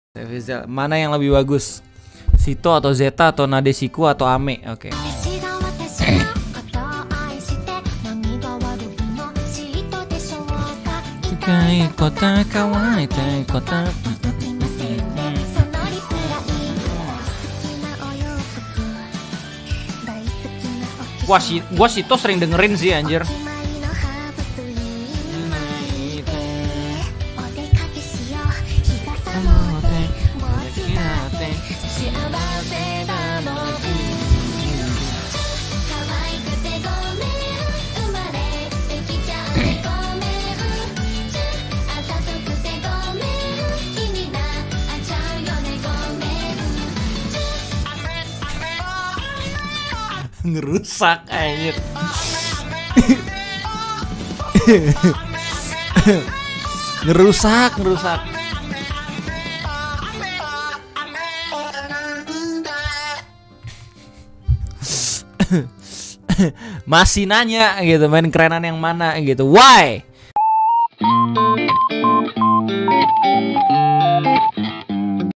Mana yang lebih bagus? Sito atau Zeta atau Nadesiku atau Ame? Oke. Wah, gua Sito sering dengerin sih anjir. Ngerusak anjir. ngerusak. Masih nanya gitu, main kerenan yang mana gitu. Why?